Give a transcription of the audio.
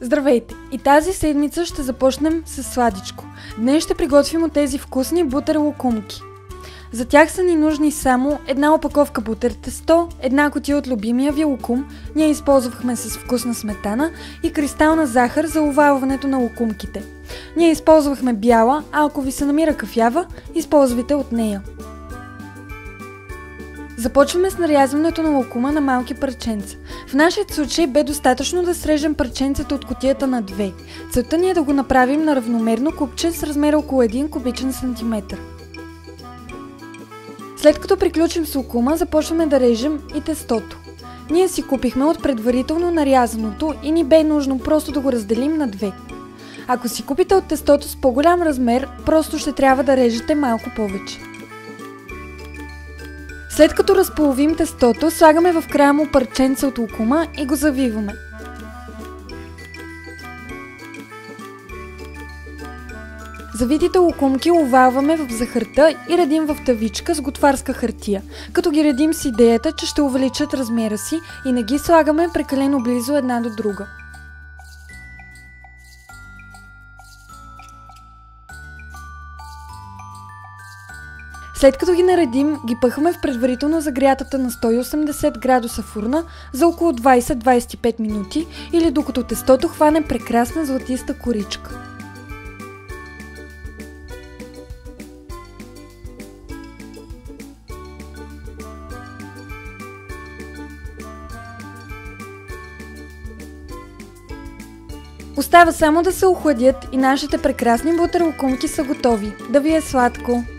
Здравейте! И тази седмица ще започнем с сладичко. Днес ще приготвим от тези вкусни бутер локумки. За тях са ни нужни само една опаковка бутер тесто, една кутия от любимия ви локум, ние използвахме с вкусна сметана и кристална захар за овалването на локумките. Ние използвахме бяла, а ако ви се намира кафява, използвайте от нея. Започваме с нарязването на локума на малки парченца. В нашия случай бе достатъчно да срежем парченцата от кутията на две. Целта ни е да го направим на равномерно купче с размер около 1 кубичен сантиметър. След като приключим с локума, започваме да режем и тестото. Ние си купихме от предварително нарязаното и ни бе нужно просто да го разделим на две. Ако си купите от тестото с по-голям размер, просто ще трябва да режете малко повече. След като разполовим тестото, слагаме в края му парченце от локума и го завиваме. Завитите локумки овалваме в захарта и редим в тавичка с готварска хартия, като ги редим с идеята, че ще увеличат размера си и не ги слагаме прекалено близо една до друга. След като ги наредим, ги пъхаме в предварително загрятата на 180 градуса фурна за около 20-25 минути или докато тестото хване прекрасна златиста коричка. Остава само да се охладят и нашите прекрасни бутер локумки са готови. Да ви е сладко!